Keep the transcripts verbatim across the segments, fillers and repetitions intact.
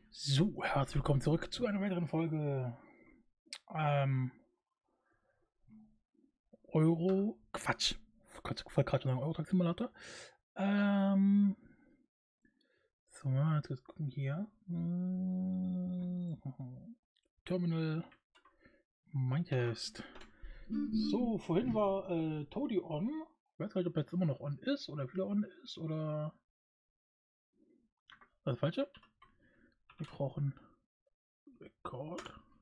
So, herzlich willkommen zurück zu einer weiteren Folge ähm, Euro. Quatsch. Quatsch, ich wollte gerade schon sagen Euro Truck Simulator. Ähm, so, jetzt kurz gucken hier. Terminal Minecast. So, vorhin war äh, Toady on. Ich weiß gar nicht, ob er jetzt immer noch on ist oder wieder on ist oder. Was ist das Falsche? Wir brauchen Record.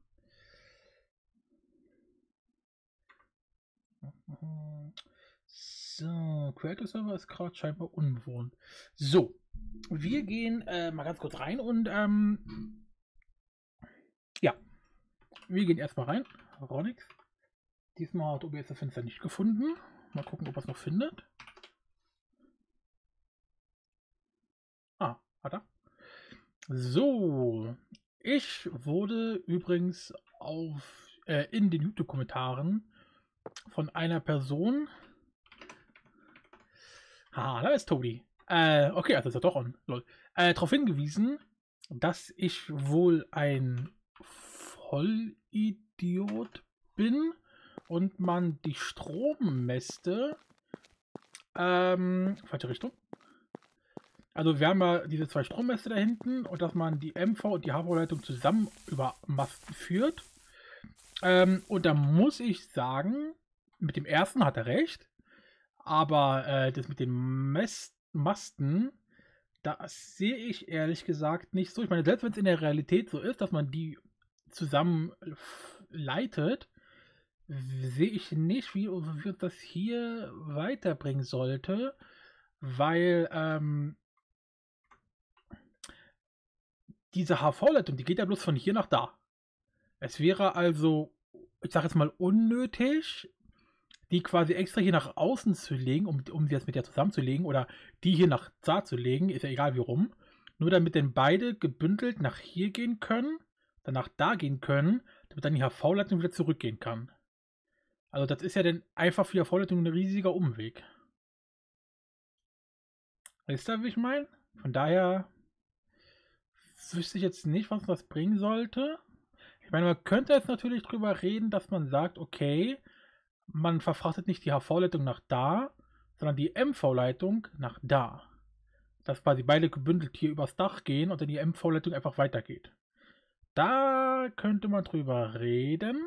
So, Creator Server ist gerade scheinbar unbewohnt. So, wir gehen äh, mal ganz kurz rein und ähm, ja, wir gehen erstmal rein. Ronix. Diesmal hat O B S das Fenster nicht gefunden. Mal gucken, ob er es noch findet. Ah, hat er. So, ich wurde übrigens auf äh, in den YouTube-Kommentaren von einer Person. Ah, da ist Toby. Äh, okay, also ist er doch on. Lol. Äh, darauf hingewiesen, dass ich wohl ein Vollidiot bin und man die Strommäste. Ähm, falsche Richtung. Also wir haben ja diese zwei Strommäste da hinten und dass man die M V und die H V-Leitung zusammen über Masten führt. Ähm, und da muss ich sagen, mit dem ersten hat er recht. Aber äh, das mit den Mest Masten, das sehe ich ehrlich gesagt nicht so. Ich meine, selbst wenn es in der Realität so ist, dass man die zusammen leitet, sehe ich nicht, wie, wie uns das hier weiterbringen sollte, weil ähm, diese H V-Leitung, die geht ja bloß von hier nach da. Es wäre also, ich sage jetzt mal, unnötig, die quasi extra hier nach außen zu legen, um, um sie jetzt mit der zusammenzulegen, oder die hier nach da zu legen, ist ja egal wie rum. Nur damit dann beide gebündelt nach hier gehen können, dann nach da gehen können, damit dann die H V-Leitung wieder zurückgehen kann. Also das ist ja dann einfach für die H V-Leitung ein riesiger Umweg. Weißt du, wie ich meine? Von daher wüsste ich jetzt nicht, was das bringen sollte. Ich meine, man könnte jetzt natürlich drüber reden, dass man sagt, okay, man verfrachtet nicht die H V-Leitung nach da, sondern die M V-Leitung nach da. Dass quasi beide gebündelt hier übers Dach gehen und dann die M V-Leitung einfach weitergeht. Da könnte man drüber reden.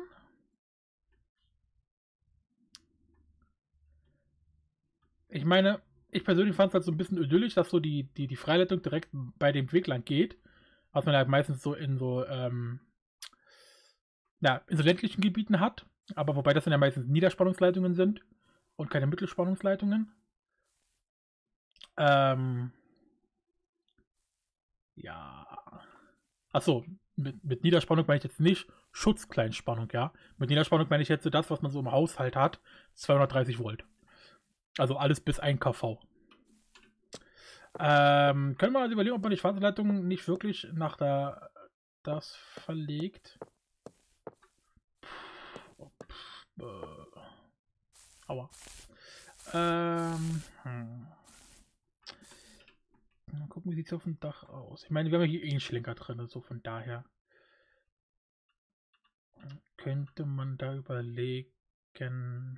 Ich meine, ich persönlich fand es halt so ein bisschen idyllisch, dass so die, die, die Freileitung direkt bei dem Weg lang geht. Was man halt meistens so in so, ähm, ja, in so ländlichen Gebieten hat. Aber wobei das dann ja meistens Niederspannungsleitungen sind und keine Mittelspannungsleitungen. Ähm, ja. Achso, mit, mit Niederspannung meine ich jetzt nicht Schutzkleinspannung, ja. Mit Niederspannung meine ich jetzt so das, was man so im Haushalt hat, zweihundertdreißig Volt. Also alles bis ein kV. Ähm, können wir also überlegen, ob man die Schwarzleitung nicht wirklich nach da das verlegt. Puh, äh, aua. Ähm, hm. Mal gucken, wie sieht es auf dem Dach aus. Ich meine, wir haben ja hier eh einen Schlenker drin, so von daher könnte man da überlegen.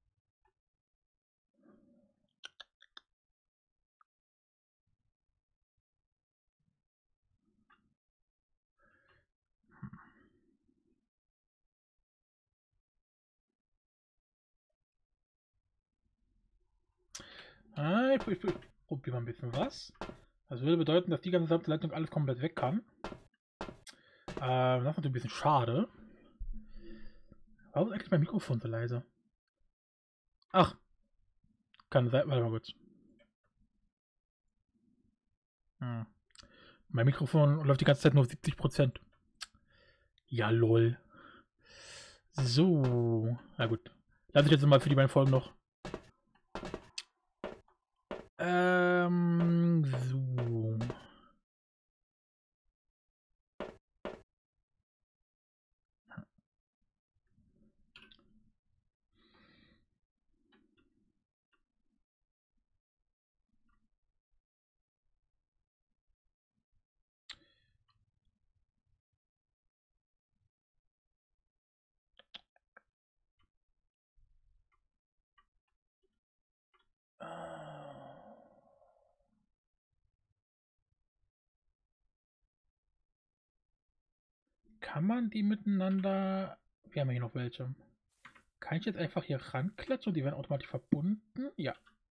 Ah, ich, ich, ich probiere mal ein bisschen was. Das würde bedeuten, dass die ganze gesamte Leitung alles komplett weg kann. Ähm, das ist natürlich ein bisschen schade. Warum ist eigentlich mein Mikrofon so leise? Ach, kann sein. Warte mal kurz. Hm. Mein Mikrofon läuft die ganze Zeit nur auf siebzig Prozent. Ja, lol. So. Na gut. Lass ich jetzt mal für die beiden Folgen noch. Ähm, so. Kann man die miteinander... Wir haben hier noch welche. Kann ich jetzt einfach hier ranklatschen und die werden automatisch verbunden? Ja.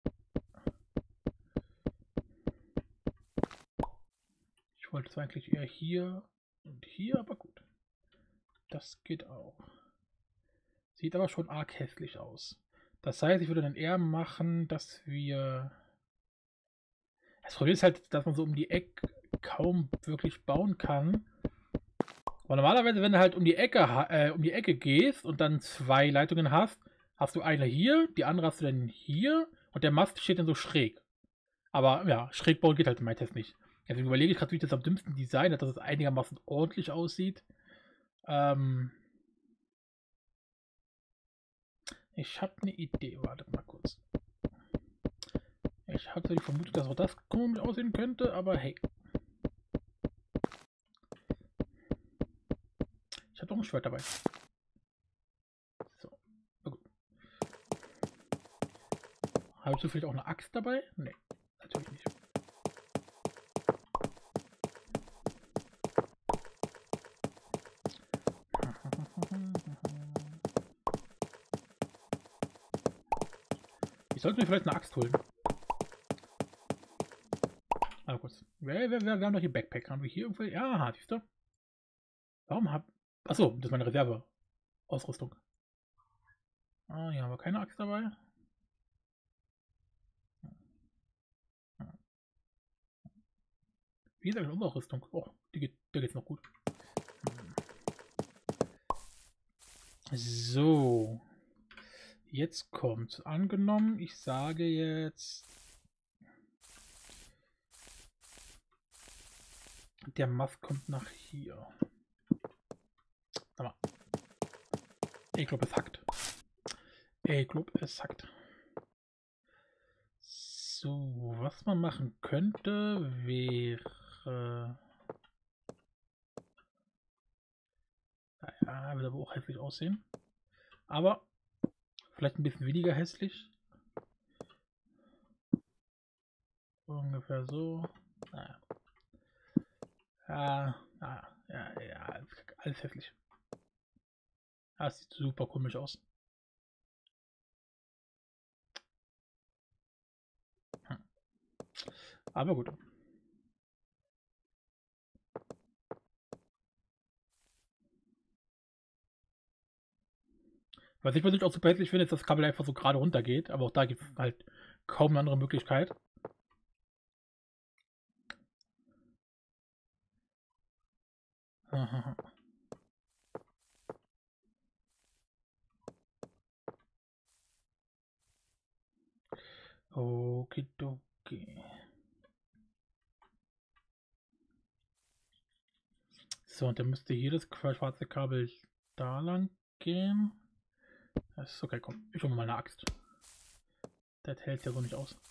Ich wollte es eigentlich eher hier und hier, aber gut. Das geht auch. Sieht aber schon arg hässlich aus. Das heißt, ich würde dann eher machen, dass wir... Das Problem ist halt, dass man so um die Ecke kaum wirklich bauen kann. Aber normalerweise, wenn du halt um die Ecke, äh, um die Ecke gehst und dann zwei Leitungen hast, hast du eine hier, die andere hast du dann hier und der Mast steht dann so schräg. Aber ja, schräg bauen geht halt in meinem Test nicht. Deswegen überlege ich gerade, wie ich das am dümmsten designe, dass es einigermaßen ordentlich aussieht. Ähm ich habe eine Idee, wartet mal kurz. Ich hatte die Vermutung, dass auch das komisch aussehen könnte, aber hey. Ich habe doch ein Schwert dabei. So, na gut. Habe ich zufällig auch eine Axt dabei? Nee, natürlich nicht. Ich sollte mir vielleicht eine Axt holen. Ah, kurz. Wir, wir, wir haben doch hier Backpack. Haben wir hier irgendwo... Ja, siehst du? Warum hab... Achso, das ist meine Reserve-Ausrüstung. Ah, hier haben wir keine Axt dabei. Wie ist eigentlich unsere Rüstung? Oh, die geht, der geht's noch gut. So. Jetzt kommt. Angenommen, ich sage jetzt... Der Mast kommt nach hier. Sag mal. Ich glaube, es hackt. Ich glaube, es hackt. So, was man machen könnte, wäre... Naja, wird aber auch hässlich aussehen. Aber vielleicht ein bisschen weniger hässlich. Ungefähr so. Naja. Ja, ja, ja, ja, alles hässlich. Das sieht super komisch aus. Hm. Aber gut. Was ich persönlich auch super hässlich finde, ist, dass das Kabel einfach so gerade runter geht. Aber auch da gibt es halt kaum eine andere Möglichkeit. Aha. Okidoki. So, und dann müsste hier das schwarze Kabel da lang gehen. Das ist okay, komm. Ich hole mal eine Axt. Das hält ja so nicht aus.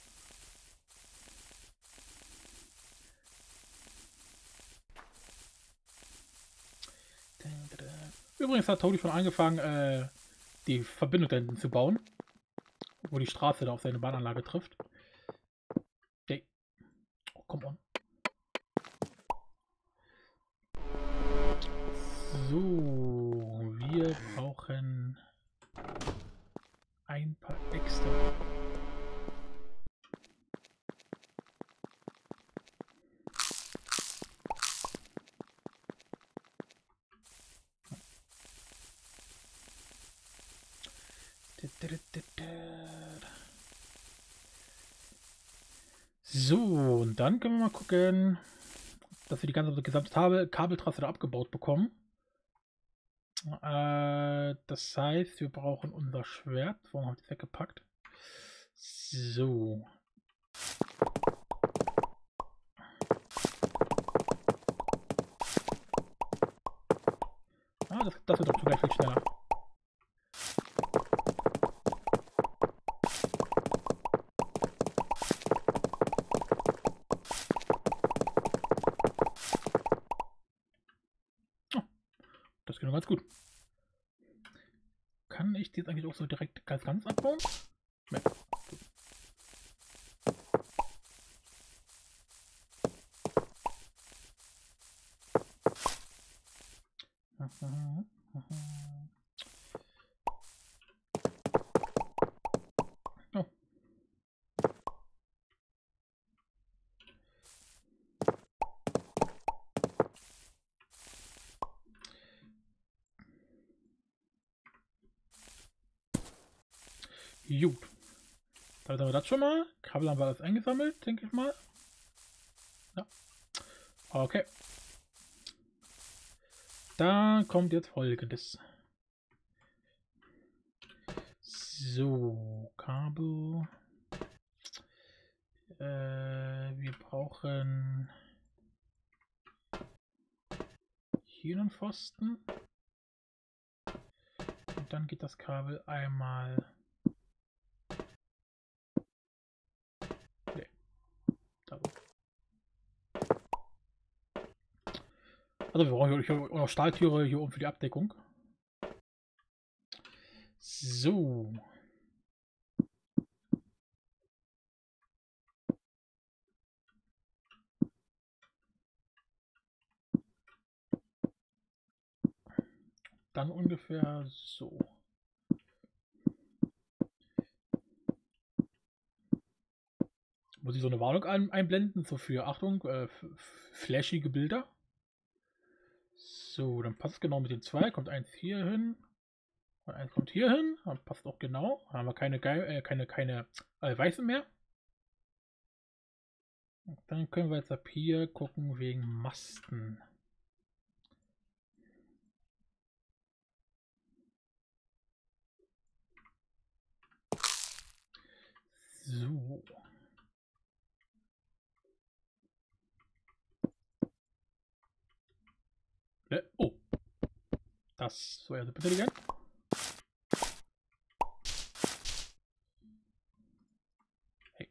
Übrigens hat Tony schon angefangen, äh, die Verbindung da hinten zu bauen. Wo die Straße da auf seine Bahnanlage trifft. Okay. Oh, come on. So, wir brauchen ein paar extra. So, und dann können wir mal gucken, dass wir die ganze gesamte Kabeltrasse da abgebaut bekommen. Äh, das heißt, wir brauchen unser Schwert. Warum habe ich das weggepackt? So. Ah, das, das wird doch gleich viel schneller. Oh, das geht noch ganz gut. Kann ich die jetzt eigentlich auch so direkt ganz ganz abbauen? Nee. Oh. Gut. Damit haben wir das schon mal. Kabel haben wir alles eingesammelt, denke ich mal. Ja. Okay. Dann kommt jetzt Folgendes. So, Kabel. Äh, wir brauchen hier einen Pfosten. Und dann geht das Kabel einmal. Nee. Da. Also wir brauchen hier auch noch Stahltüre hier oben für die Abdeckung. So. Dann ungefähr so. Muss ich so eine Warnung ein einblenden, so für Achtung, äh, flashige Bilder. So, dann passt es genau mit den zwei. Kommt eins hier hin. Und eins kommt hier hin. Dann passt auch genau. Dann haben wir keine, äh, keine, keine äh, weiße mehr. Und dann können wir jetzt ab hier gucken wegen Masten. So. Äh, oh. Das so also bitte gern. Hey.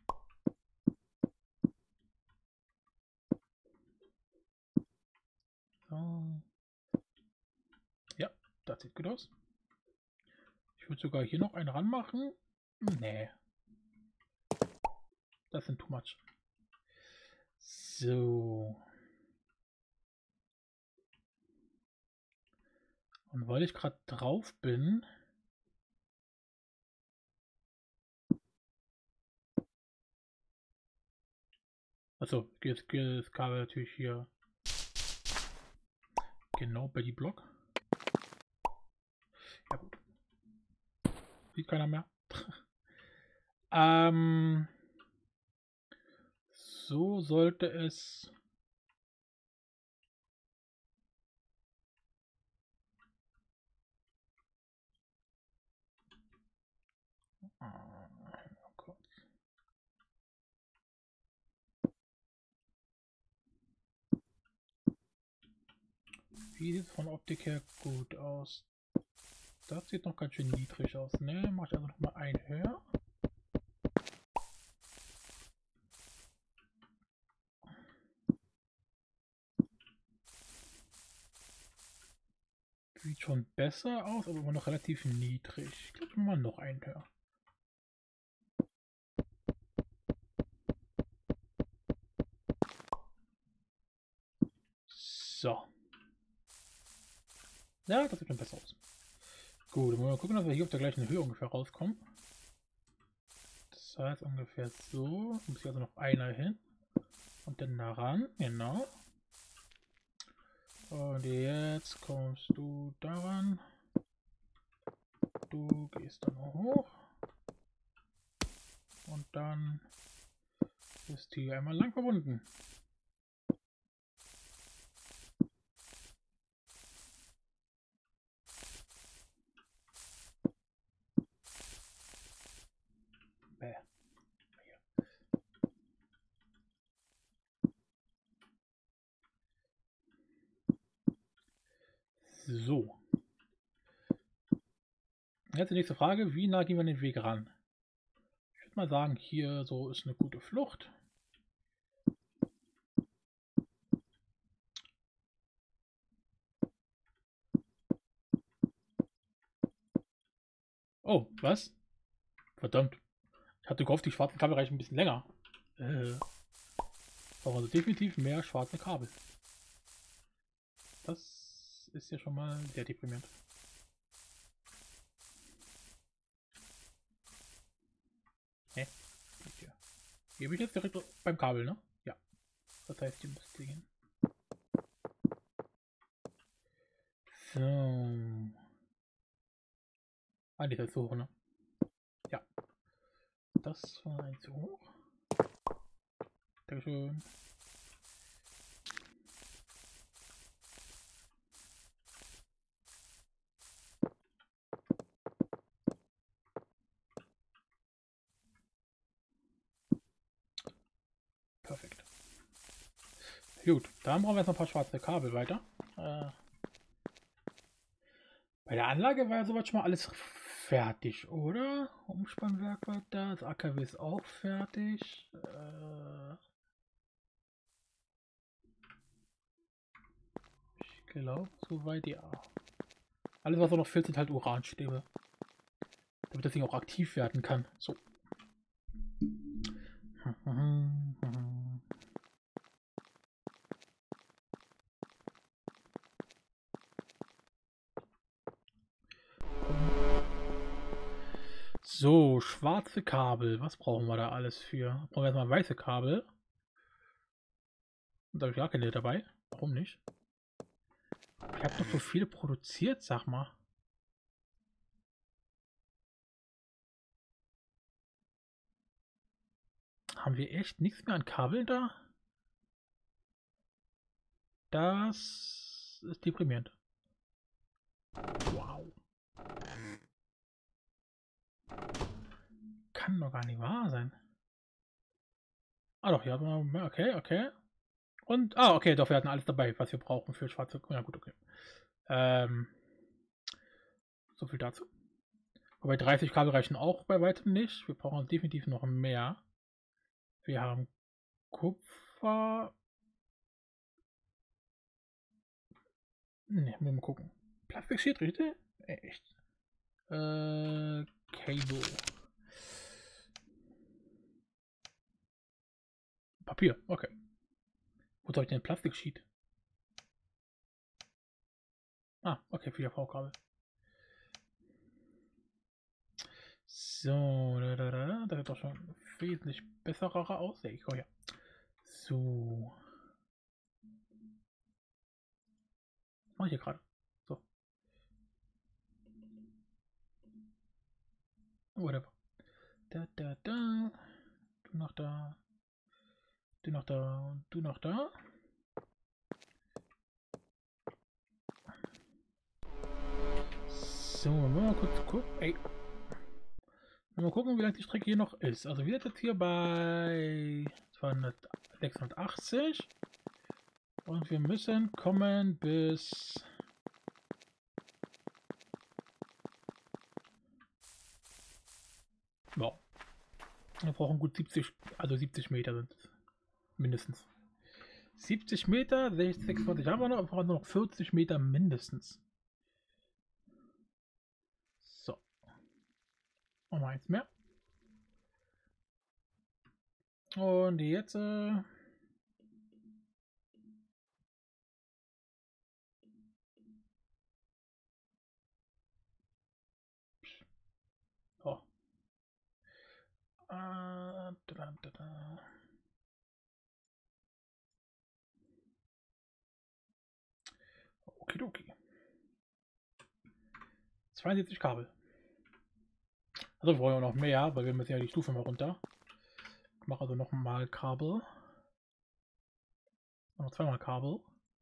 So. Ja, das sieht gut aus. Ich würde sogar hier noch einen ranmachen. Nee. Das sind too much. So. Und weil ich gerade drauf bin, also jetzt geht das Kabel natürlich hier genau bei die Block. Ja gut. Sieht keiner mehr. ähm, so sollte es oh Gott. Wie sieht es von Optik her gut aus? Das sieht noch ganz schön niedrig aus. Ne, mache ich also noch mal ein höher. Sieht schon besser aus, aber immer noch relativ niedrig. Ich glaube mal noch ein höher. So. Ja, das sieht schon besser aus. Gut, dann wollen wir gucken, dass wir hier auf der gleichen Höhe ungefähr rauskommen. Das heißt ungefähr so. Muss hier also noch einer hin. Und dann daran, genau. Und jetzt kommst du daran. Du gehst dann hoch. Und dann ist hier einmal lang verbunden. Bäh. So. Jetzt die nächste Frage, wie nah gehen wir den Weg ran? Ich würde mal sagen, hier so ist eine gute Flucht. Oh, was? Verdammt. Ich hatte gehofft, die schwarzen Kabel reichen ein bisschen länger. Äh, brauchen also definitiv mehr schwarze Kabel. Das ist ja schon mal sehr deprimierend. Hä? Hier. Hier bin ich jetzt direkt beim Kabel, ne? Ja. Das heißt, hier müsste gehen. So. Ah, die ist zu hoch, ne? Ja. Das war ein zu hoch. Dankeschön. Perfekt. Gut, dann brauchen wir jetzt noch ein paar schwarze Kabel weiter. Äh, bei der Anlage war ja soweit schon mal alles fertig, oder? Umspannwerk war da, das A K W ist auch fertig. Äh, ich glaube, soweit ja. Alles, was noch fehlt, sind halt Uranstäbe. Damit das Ding auch aktiv werden kann. So. So, schwarze Kabel. Was brauchen wir da alles für? Brauchen wir erstmal weiße Kabel. Und da habe ich gar keine dabei. Warum nicht? Ich habe doch so viele produziert, sag mal. Haben wir echt nichts mehr an Kabel da? Das ist deprimierend. Wow. Kann doch gar nicht wahr sein. Ah doch, ja, okay, okay. Und, ah, okay, doch, wir hatten alles dabei, was wir brauchen für schwarze. Ja, gut, okay. Ähm, so viel dazu. Wobei dreißig Kabel reichen auch bei weitem nicht. Wir brauchen definitiv noch mehr. Wir haben Kupfer. Ne, mal gucken. Plastik steht richtig? Echt? Äh, Cable. Papier, okay. Wo soll ich denn Plastik-Sheet? Ah, okay, für die V-Kabel. So, da, da, da, da sieht doch schon wesentlich besserer aus. Ja, ich komme her. So. Was mache ich hier gerade? So. Whatever. Da, da, da. Du noch da. Du noch da. Und du noch da. So, mal kurz gucken. Ey. Mal gucken, wie lang die Strecke hier noch ist. Also wir sind jetzt hier bei zweihundertsechsundachtzig. Und wir müssen kommen bis... Ja. Wir brauchen gut siebzig, also siebzig Meter sind es. Mindestens. siebzig Meter, sechsundzwanzig haben wir noch, wir brauchen nur noch vierzig Meter mindestens. So. Nochmal eins mehr. Und jetzt... Äh oh. Äh, da, da, da. Okidoki. zweiundsiebzig Kabel. Also wir brauchen ja noch mehr, weil wir müssen ja die Stufe mal runter. Ich mache also noch mal Kabel. Noch zweimal Kabel.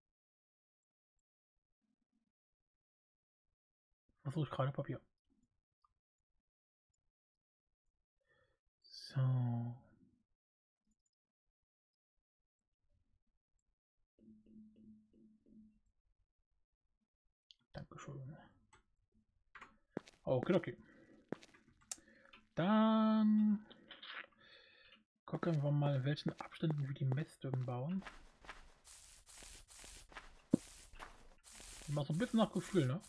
Was suche ich gerade? Papier. So. Dankeschön. Okay, okay. Dann gucken wir mal, in welchen Abständen wir die Messdücken bauen. Mal so ein bisschen nach Gefühl, ne?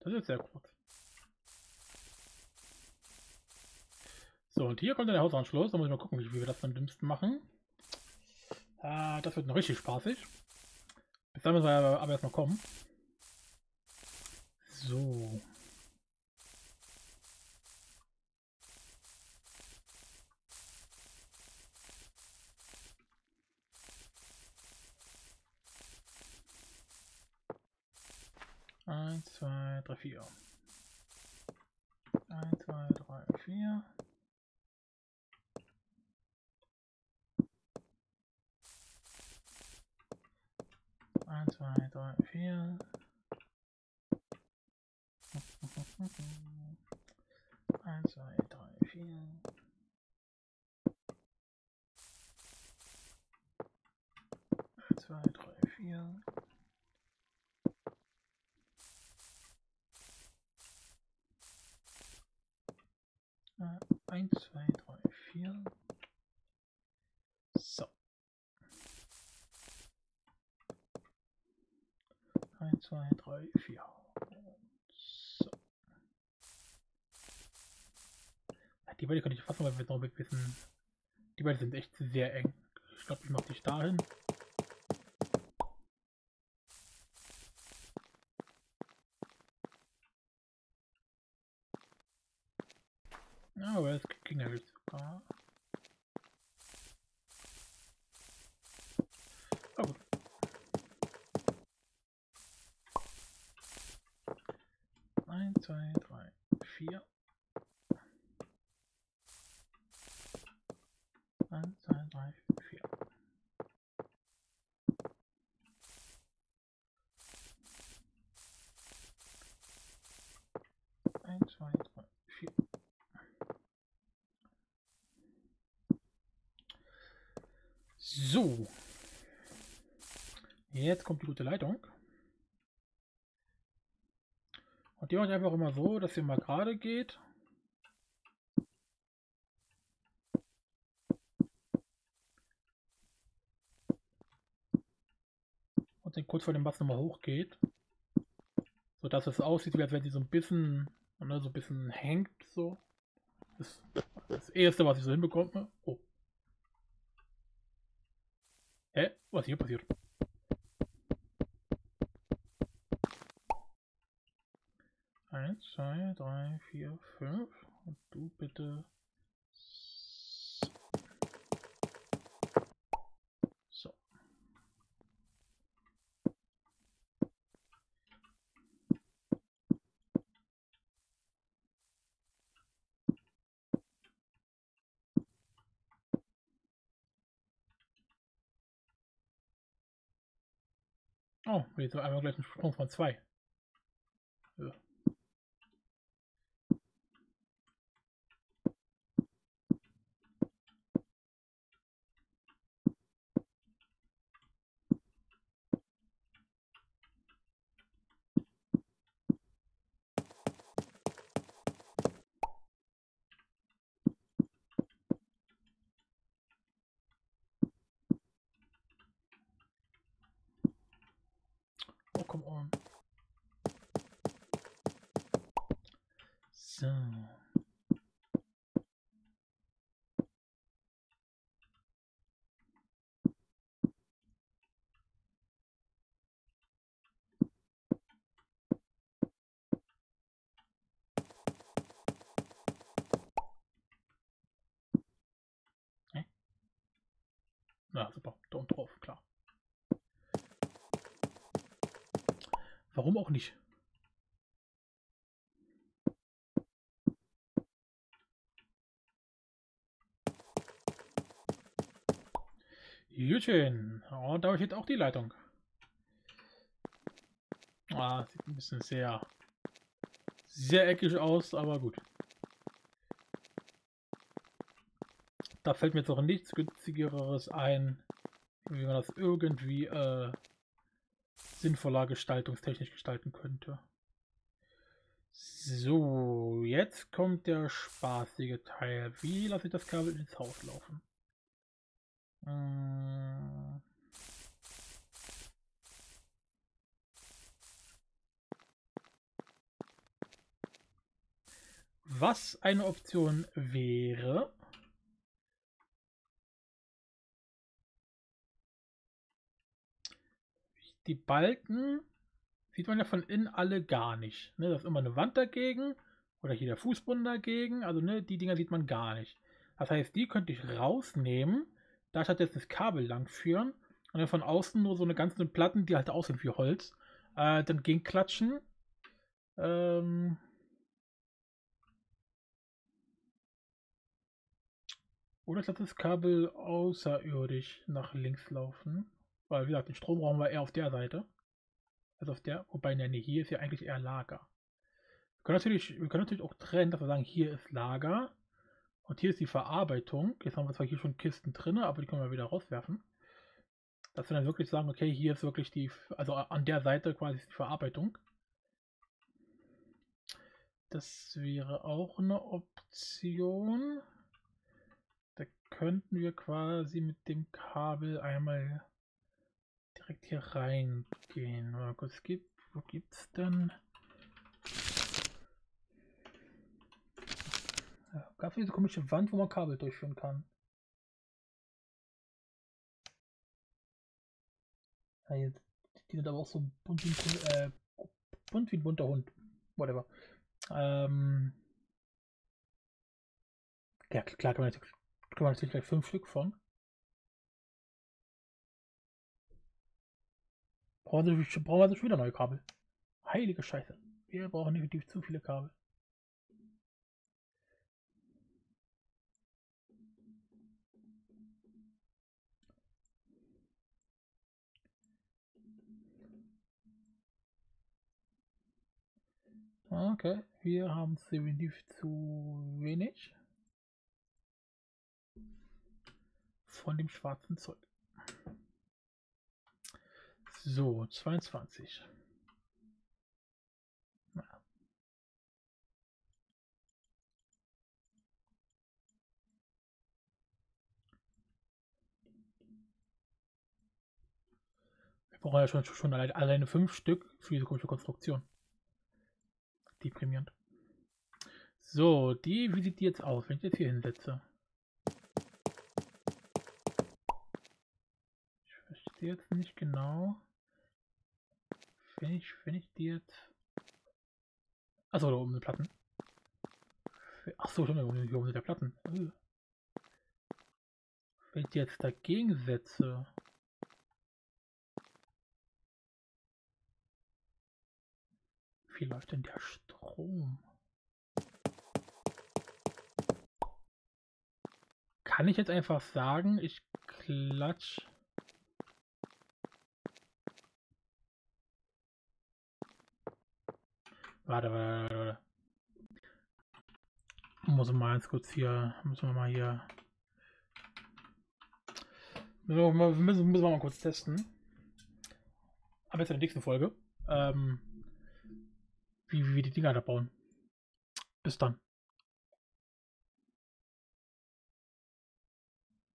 Das ist sehr kurz. So, und hier kommt dann der Hausanschluss. Da muss ich mal gucken, wie wir das am dümmsten machen. Äh, das wird noch richtig spaßig. Bis dann müssen wir aber, aber erstmal kommen. So. Eins, zwei, drei, vier. Eins, zwei, drei, vier. Eins, zwei, drei, vier. Eins, zwei, drei, vier. Eins, zwei, drei, vier. Eins, zwei, drei, vier. So. Eins, zwei, drei, vier. So. Die beiden könnte ich fast noch mit ein bisschen. Die beiden sind echt sehr eng. Ich glaube, ich mache dich dahin. Ja, aber es ging ja nicht sogar. Oh, gut. Eins, zwei, drei, vier. Eins, zwei, drei, vier. Eins, zwei, drei, vier. So. Jetzt kommt die gute Leitung. Und die mache ich einfach immer so, dass sie mal gerade geht. Und dann kurz vor dem Bass nochmal hochgeht. So dass es aussieht, wie als wenn sie so ein bisschen, ne, so ein bisschen hängt. So. Das, das erste, was ich so hinbekomme. Oh. Hä? Was hier passiert? Eins, zwei, drei, vier, fünf. Und du bitte. So. Oh, jetzt einmal gleich einen Sprung von zwei. Ja. Oh, come on. So. Hä? Na, super. Da unten drauf, klar. Warum auch nicht? Jütchen. Oh, da habe ich jetzt auch die Leitung. Ah, sieht ein bisschen sehr, sehr eckig aus, aber gut. Da fällt mir jetzt auch nichts günstigeres ein, wie man das irgendwie äh, sinnvoller gestaltungstechnisch gestalten könnte. So, jetzt kommt der spaßige Teil. Wie lasse ich das Kabel ins Haus laufen? Hm. Was eine Option wäre, die Balken sieht man ja von innen alle gar nicht. Ne? Da ist immer eine Wand dagegen oder hier der Fußboden dagegen. Also ne, die Dinger sieht man gar nicht. Das heißt, die könnte ich rausnehmen, da stattdessen das Kabel lang führen und dann von außen nur so eine ganze Platten, die halt aussehen wie Holz, äh, dann gegen klatschen. Ähm Oder ich lasse das Kabel außerirdisch nach links laufen. Weil, wie gesagt, den Strom brauchen wir eher auf der Seite. Also auf der, wobei, ne, nee, hier ist ja eigentlich eher Lager. Wir können natürlich, wir können natürlich auch trennen, dass wir sagen, hier ist Lager und hier ist die Verarbeitung. Jetzt haben wir zwar hier schon Kisten drin, aber die können wir wieder rauswerfen. Dass wir dann wirklich sagen, okay, hier ist wirklich die, also an der Seite quasi ist die Verarbeitung. Das wäre auch eine Option. Da könnten wir quasi mit dem Kabel einmal direkt hier reingehen. Mal kurz, gibt, wo gibt's denn? Ja, gab es diese komische Wand, wo man Kabel durchführen kann? Ja, jetzt, die sind aber auch so bunt wie ein, äh, bunt wie ein bunter Hund. Whatever. Ähm, ja, klar, kann man, natürlich, kann man natürlich gleich fünf Stück von. Brauchen wir, brauchen wir schon wieder neue Kabel. Heilige Scheiße. Wir brauchen definitiv zu viele Kabel. Okay, wir haben definitiv zu wenig von dem schwarzen Zeug. So, zweiundzwanzig. Na. Wir brauchen ja schon, schon alleine, alleine fünf Stück für diese komische Konstruktion. Deprimierend. So, die, wie sieht die jetzt aus, wenn ich jetzt hier hinsetze? Ich verstehe jetzt nicht genau. Wenn ich, wenn ich die jetzt... Achso, da oben sind Platten. Achso, schon, hier oben sind ja Platten. Wenn ich die jetzt dagegen setze... Wie läuft denn der Strom? Kann ich jetzt einfach sagen, ich klatsch... Warte, warte, warte. Muss mal ganz kurz hier, müssen wir mal hier, müssen wir mal, müssen, müssen wir mal kurz testen. Aber jetzt in der nächsten Folge, ähm, wie, wie wir die Dinger da bauen. Bis dann.